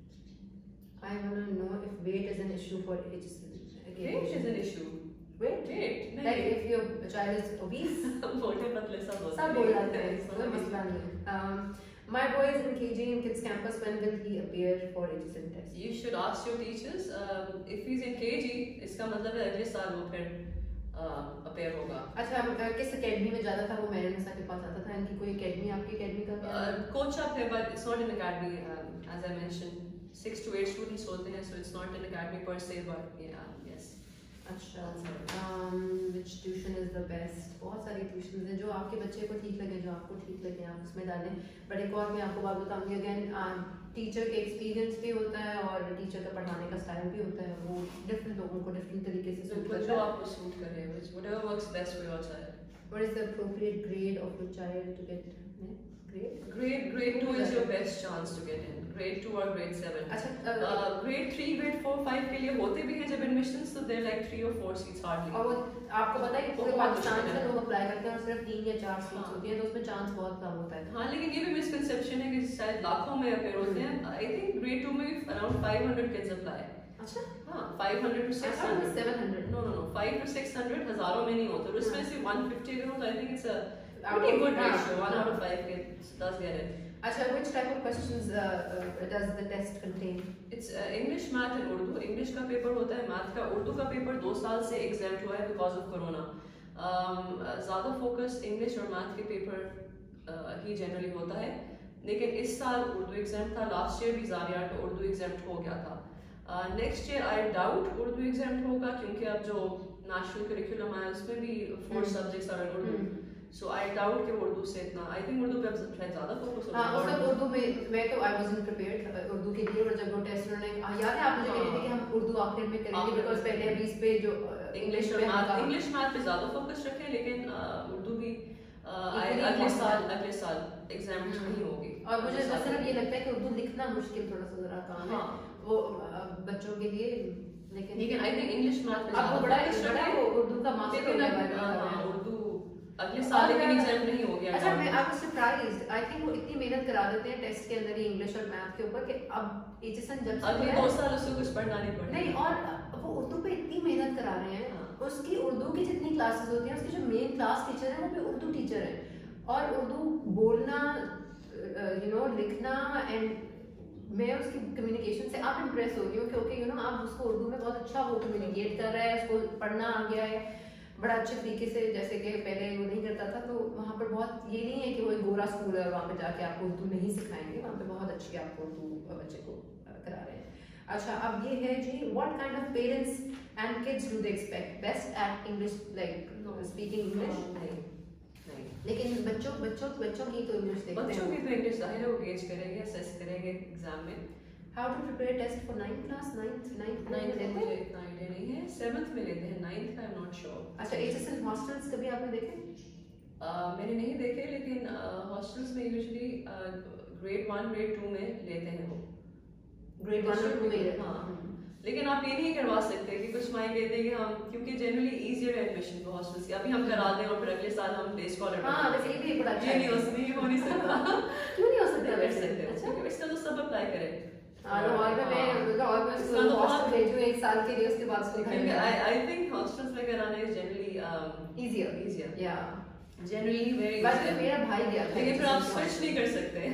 I want to know if weight is an issue for H S C. Weight is an issue. Weight? Weight? Like if your child is obese? मोटे पतले सब होते हैं। सब बोल जाते हैं, कोई मसला नहीं। My boy is in K G in Kids Campus. When will he appear for H S N test? You should ask your teachers. Um, if he's in K G, इसका मतलब है अगले साल वो फिर appear होगा। अच्छा, किस अकेडमी में जाता था? वो मेरुनिसा के पास आता था। इनकी कोई अकेडमी, आपकी अकेडमी का? कोच अप है, but it's not an academy. As I mentioned, six to eight students होते हैं, so it's not an academy per se, but yeah, yes. अच्छा, um, which tuition is the best? बहुत सारी tuition हैं जो आपके बच्चे को ठीक लगे, जो आपको ठीक लगे आप उसमें डालें। बट एक और मैं आपको बात बताऊंगी, अगेन टीचर के एक्सपीरियंस भी होता है और टीचर का पढ़ाने का स्टाइल भी होता है। वो डिफरेंट लोगों को डिफरेंट तरीके से सूट करता है। जो आपको सूट करे, whatever works best for your child. What is the appropriate grade of your child to get? Grade? Grade grade two is your best chance to get in. Grade two or grade seven. अच्छा, uh, grade three, grade four four five के लिए होते भी हैं जब admission, तो there like three और four seats hardly. और वो आपको पता है कि पूरे पाकिस्तान से लोग अप्लाई करते हैं और सिर्फ तीन या चार सीट्स होती हैं, तो उसमें चांस बहुत कम होता है। हाँ, लेकिन ये भी मिसकंसेप्शन है कि शायद लाखों में अपेयर होते हैं। आई थिंक ग्रेड टू में around five hundred kids apply. अच्छा, हाँ, five hundred to six hundred, seven hundred, no no no five to six hundred, हज़ारों में नहीं होते। और उसमें से वन फिफ्टी अगर हो तो I think it's a pretty good ratio, one out of five kids does get it. अच्छा, which type of questions uh, uh, does the test contain? It's uh, English, Math and Urdu. English का paper होता है, Math का, उर्दू का paper दो साल से exempt हुआ है because of Corona. um, ज़्यादा focus English और Math के पेपर uh, ही generally होता है, लेकिन इस साल उर्दू exempt था, last year भी ज़ाविया का उर्दू exempt हो गया था। uh, next year I doubt Urdu exempt होगा, क्योंकि अब जो national curriculum है उसमें भी four hmm. subjects are in Urdu. hmm. So I doubt कि उर्दू से इतना, I think उर्दू पे अब शायद ज़्यादा फोकस होगा। हाँ, उस वक्त उर्दू में मैं तो I wasn't prepared उर्दू के लिए, और जब वो टेस्ट उन्होंने याद है आप मुझे कह रहे थे कि हम उर्दू आखिर में करेंगे, बिकॉज़ पहले अभी इस पे जो इंग्लिश और मैथ, इंग्लिश मैथ पे ज़्यादा फोकस रखें, लेकिन उर्दू भी अगले साल अगले साल एग्जाम नहीं होगी। और मुझे सिर्फ ये लगता है कि उर्दू लिखना मुश्किल थोड़ा सा ज़रा काम है वो बच्चों के लिए, लेकिन लेकिन आई थिंक इंग्लिश मैथ पे आपको बड़ा बड़ा वो उर्दू का मास्टर है, उर्दू अगले साल लेकिन एग्जाम नहीं हो गया। अच्छा, मैं I was surprised, I think वो इतनी मेहनत करा देते हैं टेस्ट के अंदर ही इंग्लिश और मैथ के ऊपर कि अब एचएसएन जब अगले दो साल उसको कुछ पढ़ना नहीं पड़ेगा। नहीं, और वो उर्दू पे इतनी मेहनत करा रहे हैं, हाँ। उसकी उर्दू की जितनी क्लासेस होती हैं, उसके जो मेन क्लास टीचर हैं वो भी उर्दू टीचर हैं, और उर्दू बोलना, यू नो, लिखना, एंड मैं उसकी कम्युनिकेशन से आप इम्प्रेस हो गई हूँ, क्योंकि यू नो आप उसको उर्दू में बहुत अच्छा वो कम्युनिकेट कर रहा है, उसको पढ़ना आ गया है बड़ा अच्छे तरीके से, जैसे कि पहले वो नहीं करता था। तो वहाँ पर बहुत ये नहीं है कि वो एक गोरा स्कूल है और वहाँ पे जाके आपको उर्दू नहीं सिखाएंगे, वहाँ पे बहुत अच्छी आपको उर्दू बच्चे को करा रहे हैं। अच्छा, अब ये है जी, what kind of parents and kids do they expect best at English, like speaking English? नहीं, लेकिन बच्चों बच्चों बच्चों की तो इंग्लिश देखते हैं, बच्चों की तो इंग्लिश जाहिर है वो गेज करेंगे, असेस करेंगे एग्जाम में। How to prepare test for ninth class? ninth ninth ninth में मुझे इतना आइडिया नहीं है, seventh में लेते हैं, ninth का I'm not sure। अच्छा, एचएसएन हॉस्टल्स कभी आपने देखे? uh, मैंने नहीं देखे, लेकिन हॉस्टल्स uh, में usually grade one grade two में लेते हैं वो, ग्रेड वन और टू में। हाँ, लेकिन आप ये नहीं करवा सकते कि कुछ माइंड लेते हैं कि हम, क्योंकि जनरली इजियर एडमिशन को हॉस्टल्स की, अभी हम करा दें और फिर अगले साल हम डे स्कॉलर। हाँ, वैसे ये भी बड़ा अच्छा है, ये नहीं हो सकता, ये हो नहीं सकता। क्यों नहीं हो सकता? कर सकते हैं, क्योंकि इसका तो सब अप्लाई करें। लाहौर में मैं लाहौर में उसको हॉस्टल भेजूं एक साल के लिए, उसके बाद उसको घर में। I I think hostels में कराना is generally um, easier easier yeah generally very बस में मेरा भाई गया था, लेकिन फिर आप स्विच नहीं कर सकते,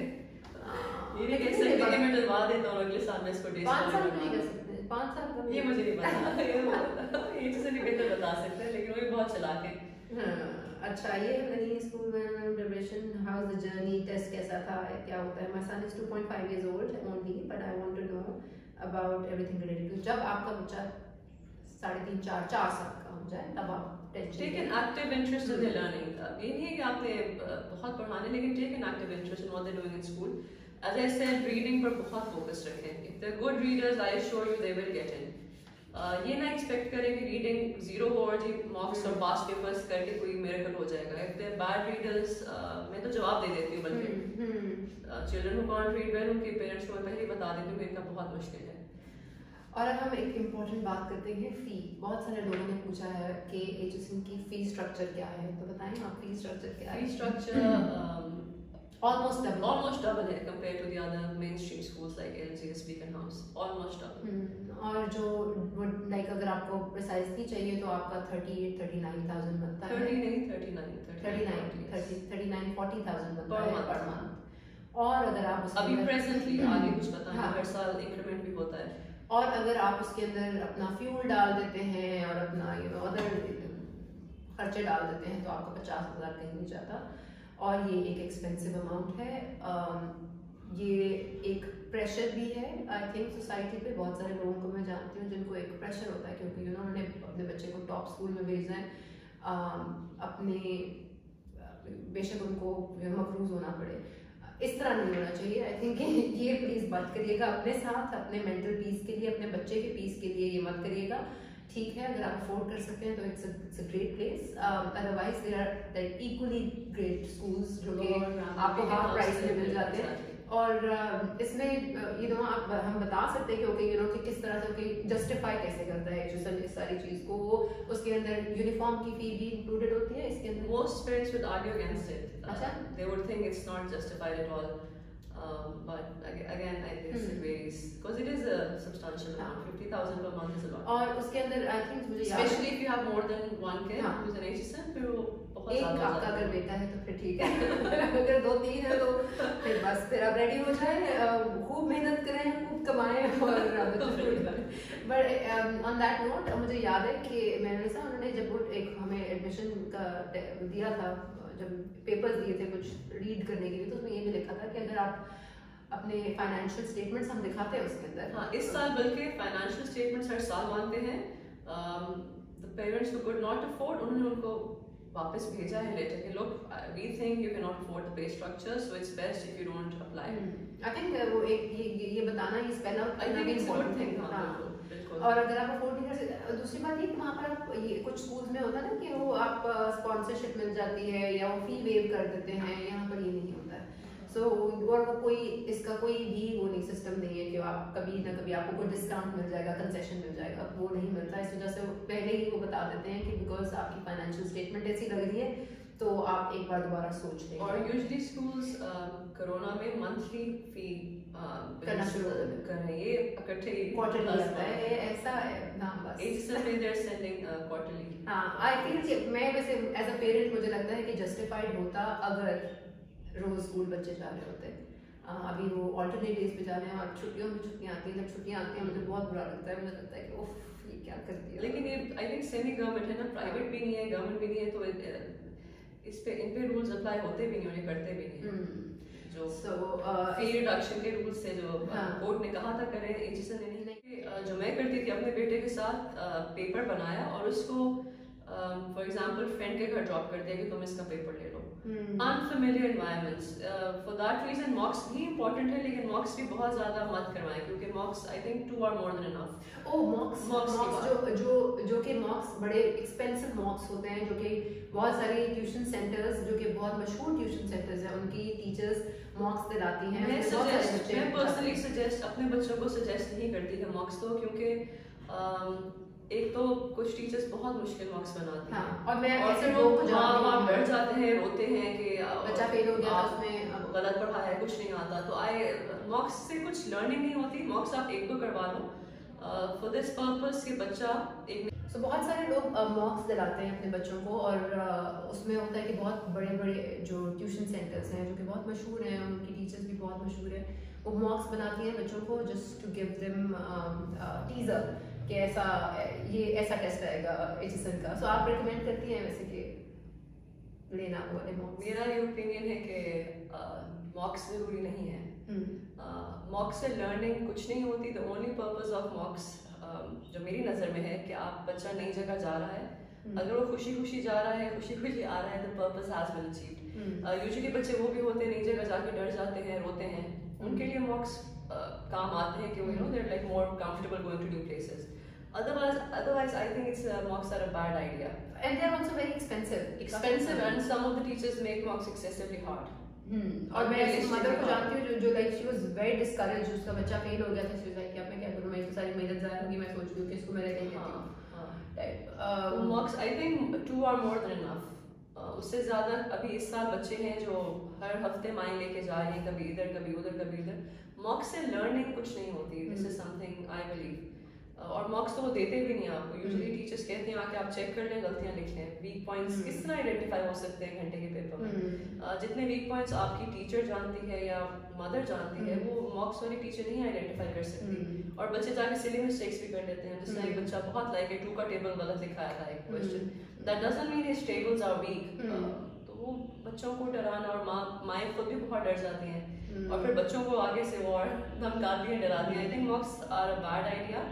ये नहीं कह सकते कि मैं डलवा देता हूँ अगले साल में इसको डे पाँच साल नहीं कर सकते, पाँच साल का ये मुझे नहीं पता, ये चीज़ें नहीं बेहतर बता सकते हैं, लेकिन वो भी बहुत चलाक है। अच्छा, ये नहीं स्कूल में preparation, how is the journey, test कैसा था, क्या होता है? My son is two point five years old only, but I want to know about everything related to, जब आपका बच्चा साढ़े तीन चार चार साल का हो जाए तब आप tension take an active interest in the learning. ये नहीं है कि आपने बहुत पढ़ाने, लेकिन take an active interest in what they doing in school. As I said, reading पर बहुत फोकस रखें, if they are good readers I assure you they will get in. ये ना एक्सपेक्ट करें कि रीडिंग जीरो हो और जी मार्क्स और पास पेपर्स करके कोई मिरेकल हो जाएगा। If they are bad readers, मैं तो जवाब दे देती हूँ, बल्कि children who can't read well उनके पेरेंट्स को मैं पहले ही बता देती हूँ कि इनका बहुत मुश्किल है। और अब हम एक इम्पोर्टेंट बात करते हैं, फी। बहुत सारे लोगों ने पूछा है कि एचएसएन की फी स्ट्रक्चर क्या है, तो बताएं आप फी स्ट्रक्चर क्या है? Fee structure almost double almost double है compared to the other mainstream schools like L G S, Beacon House, almost double। hmm. और जो लाइक अगर आपको प्रिसाइजली चाहिए तो आपका thirty-eight thirty-nine thousand बनता है। thirty नहीं thirty-nine thirty-nine thirty thirty-nine forty thousand बनता है पर मंथ। और अगर आप अभी प्रेजेंटली आगे कुछ पता नहीं, हर साल इंक्रीमेंट भी होता है। और अगर आप उसके अंदर अपना फ्यूल डाल देते हैं और अपना यू नो अदर खर्चे डाल देते हैं तो आपका पचास हज़ार कहीं नहीं जाता, और ये एक एक्सपेंसिव अमाउंट है। um, ये एक प्रेशर भी है आई थिंक सोसाइटी पे। बहुत सारे लोगों को मैं जानती हूँ जिनको एक प्रेशर होता है क्योंकि यू नो उन्होंने अपने बच्चे को टॉप स्कूल में भेजना है, um, अपने बेशक उनको मफरूज होना पड़े, इस तरह नहीं होना चाहिए। आई थिंक ये प्लीज़ मत करिएगा अपने साथ, अपने मेंटल पीस के लिए, अपने बच्चे के पीस के लिए ये मत करिएगा। ठीक है, अगर आप अफोर्ड कर सकते हैं तो it's it's a great place, otherwise there are like equally great schools जो कि आपको हाफ प्राइस में मिल जाते हैं। और इसमें यू नो आप हम बता सकते हैं कि ओके यू नो कि किस तरह से ओके जस्टिफाई कैसे करता है एजुकेशन इस सारी चीज को, वो उसके अंदर यूनिफॉर्म की फी भी इंक्लूडेड होती है इसके अंदर? Most parents would argue against it. अच्छा, Uh, they would think it's not justified at all. Um, but ag- again, I guess Hmm. it varies because it is a substantial amount. Fifty thousand per month is a lot. और उसके अंदर I think मुझे याद Especially if you have more than one kid हाँ. who's an H S M, फिर वो बहुत एक ज़्यादा हो आपका जाता अगर है. बेटा है तो फिर ठीक है अगर दो तीन है तो फिर बस फिर अब रेडी हो जाए, अ, खूब मेहनत करें, खूब कमाएं और बट ऑन दैट नोट मुझे याद है कि मैंने सा उन्होंने जब वो एक हमें एडमिशन का टे- दिया था, जब पेपर्स दिए थे कुछ रीड करने के लिए, तो उसमें ये भी लिखा था कि अगर आप अपने फाइनेंशियल स्टेटमेंट्स हम दिखाते हैं उसके अंदर, हाँ, इस साल बल्कि फाइनेंशियल स्टेटमेंट्स हर साल मांगते हैं. The parents who could not afford, उन्होंने उनको वापस भेजा है लेटर कि look, we think you cannot afford the pay structure, so it's best if you don't apply. I think वो एक ये ये ये बताना ये spell out I think it's a good thing. हाँ, हाँ. बिल्कुल, बिल्कुल. और अगर आप अफोर्ड नहीं कर सकते, दूसरी बात ये कि वहाँ पर आप ये कुछ स्कूल्स में होता है ना कि वो आप स्पॉन्सरशिप मिल जाती है या वो फी वेव कर देते हैं, यहाँ पर ये नहीं होता है. सो so, और वो कोई इसका कोई भी वो नहीं सिस्टम नहीं है कि आप कभी ना कभी आपको कोई डिस्काउंट मिल जाएगा, कंसेशन मिल जाएगा, वो नहीं मिलता. इस वजह से वो पहले ही वो बता देते हैं कि बिकॉज आपकी फाइनेंशियल स्टेटमेंट ऐसी लग रही है तो आप एक बार दोबारा सोच लें. और यूजुअली स्कूल्स कोरोना में मंथली फी करना शुरू कर देते कर रहे हैं, ये इकट्ठे क्वार्टरली आता है, ये ऐसा है ना बस. एक समय दे आर सेंडिंग क्वार्टरली. हाँ, आई फील मैं वैसे एज अ पेरेंट मुझे लगता है कि जस्टिफाइड होता अगर रोज स्कूल बच्चे जा रहे होते. uh, अभी वो ऑल्टरनेट डेज पे जा रहे हैं और छुट्टियों में छुट्टियां आती हैं, जब छुट्टियां आती हैं मुझे बहुत बुरा लगता है, मुझे लगता है कि उफ ये क्या कर दिया. लेकिन ये आई थिंक सेमी गवर्नमेंट है ना, प्राइवेट भी नहीं है, गवर्नमेंट भी नहीं है, तो it- इस पे इन पे रूल्स अप्लाई होते भी नहीं और ये करते भी नहीं. हम्म. जो So, फी रिडक्शन के रूल्स थे जो हाँ. कोर्ट ने कहा था करें, एचएसएन ने नहीं. कि, जो मैं करती थी अपने बेटे के साथ पेपर बनाया और उसको फॉर एग्जांपल फ्रेंड के घर ड्रॉप कर दिया कि तुम इसका पेपर ले लो. Unfamiliar environments, for that reason mocks भी इंपॉर्टेंट है, लेकिन मॉक्स भी बहुत ज्यादा मत करवाएं क्योंकि mocks I think two are more than enough. O mocks Mocks की मॉक्स जो जो जो कि मॉक्स बड़े एक्सपेंसिव मॉक्स होते हैं, जो कि बहुत सारे ट्यूशन सेंटर्स जो कि बहुत मशहूर ट्यूशन सेंटर्स हैं उनकी टीचर्स मॉक्स दिलाती हैं. मैं उसमें बहुत सारे सजेस्ट बच्चे मैं पर्सनली सजेस्ट अपने बच्चों को सजेस्ट नहीं करती है मॉक्स तो, क्योंकि um, एक तो कुछ टीचर्स बहुत मुश्किल मॉक्स बनाती हैं. हाँ, और मैं और ऐसे फिर लोगों वो को माँ जानती बाप हूँ डर जाते हैं, रोते हैं कि बच्चा फेल हो गया था आप उसमें, अब गलत पढ़ा है, कुछ नहीं आता. तो आई मॉक्स से कुछ लर्निंग नहीं होती. मॉक्स आप एक दो करवा लो फॉर दिस पर्पस कि बच्चा एक. so, बहुत सारे लोग मॉक्स दिलाते हैं अपने बच्चों को और uh, उसमें होता है कि बहुत बड़े बड़े जो ट्यूशन सेंटर्स हैं जो कि बहुत मशहूर हैं, उनकी टीचर्स भी बहुत मशहूर हैं, वो मॉक्स बनाती हैं बच्चों को just to give them teaser कि ऐसा ये ऐसा टेस्ट आएगा एचएसएन का. सो so, आप रिकमेंड करती हैं वैसे कि लेना वो वाले मॉक्स? मेरा ये ओपिनियन है कि मॉक्स जरूरी नहीं है. मॉक्स से लर्निंग कुछ नहीं होती. The only purpose of mocks जो मेरी नज़र में है कि आप बच्चा नई जगह जा रहा है, अगर वो खुशी खुशी जा रहा है, खुशी खुशी आ रहा है, तो purpose has been achieved. Usually बच्चे वो भी होते हैं नई जगह जाके डर जाते हैं, रोते हैं, उनके लिए मॉक्स काम आते हैं कि वो you know they are like more comfortable going to new places. Otherwise, otherwise, I think it's uh, mocks are a bad idea. And they're also very expensive. Expensive, and some of the teachers make mocks excessively hard. Hmm. और मैं ऐसी mother को जानती हूँ जो जो like she was very discouraged, उसका बच्चा फेल हो गया था, शी वाज लाइक अब मैं क्या करूँ, मैं इतनी सारी मेहनत ज़ाया होगी, मैं सोचती हूँ कि इसको मैं रह लेती हूँ type. Mocks I think two are more than enough. उससे ज़्यादा अभी इस साल बच्चे हैं जो हर हफ्ते माइन लेके जा रहे हैं, कभी इधर कभी उधर कभी इधर. मॉक्स से लर्निंग कुछ नहीं होती. This is something I believe. और मॉक्स तो वो देते भी नहीं आपको. यूजुअली टीचर्स कहते हैं आके आप चेक कर लें, गलतियां लिख लें. वीक पॉइंट्स किस तरह आइडेंटिफाई हो सकते हैं घंटे के पेपर में? जितने वीक पॉइंट्स आपकी टीचर जानती है या मदर जानती है, वो मॉक्स वाली टीचर नहीं आइडेंटिफाई कर सकती. और बच्चे जाके सिली मिस्टेक्स भी कर लेते हैं. जैसे एक बच्चा बहुत लाइक टू का टेबल गलत लिखाया था एक question, that doesn't mean his tables are weak. तो वो बच्चों को डराना, और माँ माएँ खुद भी बहुत डर जाती हैं और फिर बच्चों को आगे से वो और धमकाती हैं, डराती हैं. I think mocks are a bad idea.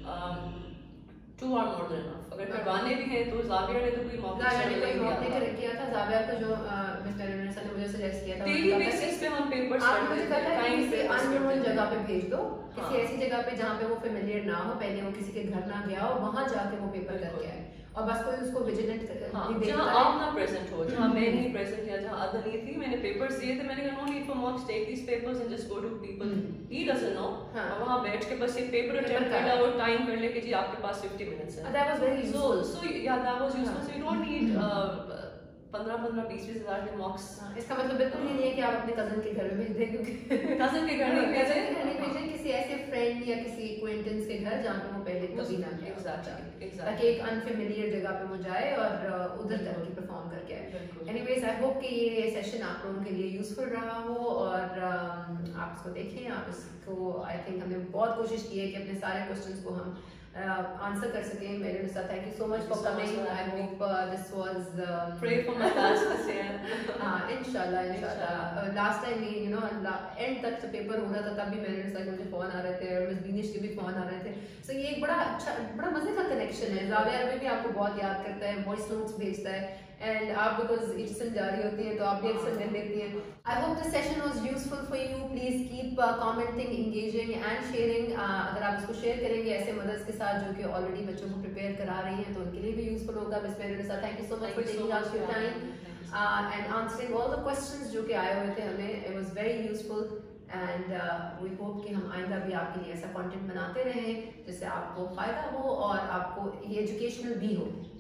Two are more than enough. अगर करवाने भी हैं तो जावियर ने तो कोई मॉक जावियर ने कोई मॉक नहीं किया था. जावियर को जो मिस मेरिन सर ने मुझे सजेस्ट किया था, डेली बेसिस पे हम पेपर्स आपने मुझे कहा था कि किसी अननोन जगह पे भेज दो, किसी हाँ। ऐसी जगह पे जहाँ पे वो फेमिलियर ना हो, पहले वो किसी के घर ना गया हो, वहाँ जाके वो पेपर करके आए और बस कोई उसको विजिलेंट हाँ, जहाँ आप ना प्रेजेंट हो, जहाँ मैं नहीं प्रेजेंट या जहाँ अदर नहीं थी, मैंने पेपर्स दिए थे, मैंने कहा no need for moms, take these papers and just go to people, he doesn't know, और वहाँ बैठ के बस एक पेपर अटेम्प्ट करना और टाइम कर ले कि जी आपके पास फिफ्टी मिनट्स है। That was very useful. So so yeah that was useful, so you don't need पंद्रह पंद्रह बीस बीस हजार के मॉक्स। इसका मतलब बिल्कुल ही नहीं है कि आप अपने कजन के घर में भेज दें, क्योंकि कजन के घर नहीं कजन के घर नहीं भेजें, किसी ऐसे फ्रेंड या किसी एक्वेंटेंस के घर जहाँ पे वो पहले कभी ना गया, एग्जैक्टली, ताकि एक अनफेमिलियर जगह पे वो जाए और उधर जाके परफॉर्म करके आए। एनीवेज आई होप कि ये सेशन आप लोगों के लिए यूजफुल रहा हो और आप इसको देखें, आप इसको आई थिंक हमने बहुत कोशिश की है कि अपने सारे क्वेश्चंस को हम आंसर uh, कर सकें। मेरे साथ thank you so much for coming, I hope this was pray for my class this year. हां इंशाल्लाह इंशाल्लाह। लास्ट टाइम भी यू नो एंड तक जब पेपर हो रहा था तब भी मेरे साथ मुझे फोन आ रहे थे और मिस बीनिश के भी फोन आ रहे थे, सो so, ये एक बड़ा अच्छा बड़ा मजे का कनेक्शन है। जाविया अभी भी आपको बहुत याद करता है, वॉइस नोट्स भेजता है एंड आप बिकॉज इज्तिमा जारी होती है तो आप भी अक्सर मिल लेती हैं। I hope this session was useful for you, please keep commenting, engaging and sharing. अगर आप इसको शेयर करेंगे ऐसे मदर्स के साथ जो कि ऑलरेडी बच्चों को प्रिपेयर करा रही हैं तो उनके लिए भी यूजफुल होगा। मिस मेरे साथ thank you so much for taking out your time and answering all the questions जो कि आए हुए थे हमें, it was very useful and we hope कि हम आइंदा भी आपके लिए ऐसा कंटेंट बनाते रहें जिससे आपको फायदा हो और आपको ये एजुकेशनल भी हो।